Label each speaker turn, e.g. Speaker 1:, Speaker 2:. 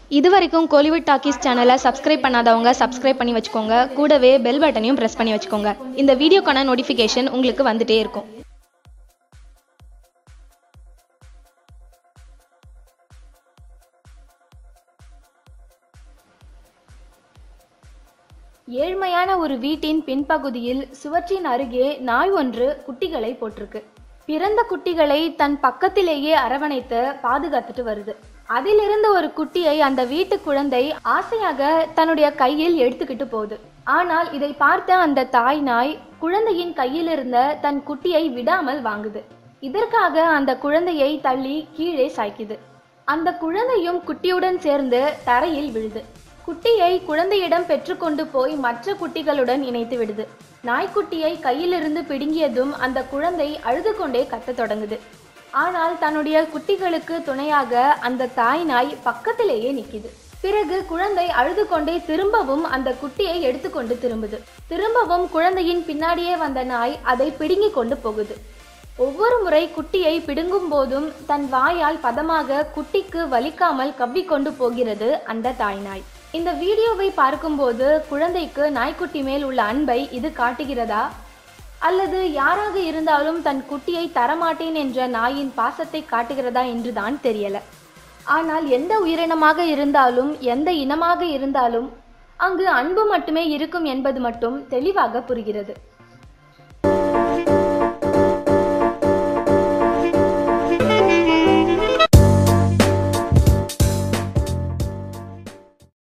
Speaker 1: இதுவரைக்கும் கோலிவுட் டாக்கீஸ் சேனலை சப்ஸ்கிரைப் பண்ணாதவங்க சப்ஸ்கிரைப் பண்ணி வச்சுக்கோங்க. கூடவே பெல் பட்டனையும் ப்ரெஸ் பண்ணி வச்சுக்கோங்க. இந்த வீடியோக்கான நோட்டிஃபிகேஷன் உங்களுக்கு வந்துட்டே இருக்கும். ஏழ்மையான ஒரு வீட்டின் பின்பகுதியில் சுவற்றின் அருகே நாய் ஒன்று குட்டிகளை போட்டிருக்கு. பிறந்த குட்டிகளை தன் பக்கத்திலேயே அரவணைத்து பாதுகாத்துட்டு வருது. அதிலிருந்து ஒரு குட்டியை அந்த வீட்டு குழந்தை ஆசையாக தன்னுடைய கையில் எடுத்துக்கிட்டு போகுது. ஆனால் இதை பார்த்த அந்த தாய் நாய் குழந்தையின் கையில் இருந்த தன் குட்டியை விடாமல் வாங்குது. இதற்காக அந்த குழந்தையை தள்ளி கீழே சாய்க்குது. அந்த குழந்தையும் குட்டியுடன் சேர்ந்து தரையில் விழுது. குட்டியை குழந்தையிடம் பெற்றுக்கொண்டு போய் மற்ற குட்டிகளுடன் இணைத்து விடுது. நாய்க்குட்டியை கையிலிருந்து பிடுங்கியதும் அந்த குழந்தை அழுது கொண்டே கத்தத் தொடங்குது. ஆனால் தன்னுடைய குட்டிகளுக்கு துணையாக அந்த தாய் நாய் பக்கத்திலேயே நிற்கிது. பிறகு குழந்தை அழுது கொண்டே திரும்பவும் அந்த குட்டியை எடுத்துக்கொண்டு திரும்பவும் குழந்தையின் பின்னாடியே வந்த நாய் அதை பிடுங்கி கொண்டு போகுது. ஒவ்வொரு முறை குட்டியை பிடுங்கும் போதும் தன் வாயால் பதமாக குட்டிக்கு வலிக்காமல் கவ்விக்கொண்டு போகிறது அந்த தாய் நாய். இந்த வீடியோவை பார்க்கும்போது குழந்தைக்கு நாய்க்குட்டி மேல் உள்ள அன்பை இது காட்டுகிறதா, அல்லது யாராக இருந்தாலும் தன் குட்டியை தரமாட்டேன் என்ற நாயின் பாசத்தை காட்டுகிறதா என்றுதான் தெரியல. ஆனால் எந்த உயிரினமாக இருந்தாலும் எந்த இனமாக இருந்தாலும் அங்கு அன்பு மட்டுமே இருக்கும் என்பது மட்டும் தெளிவாக புரிகிறது.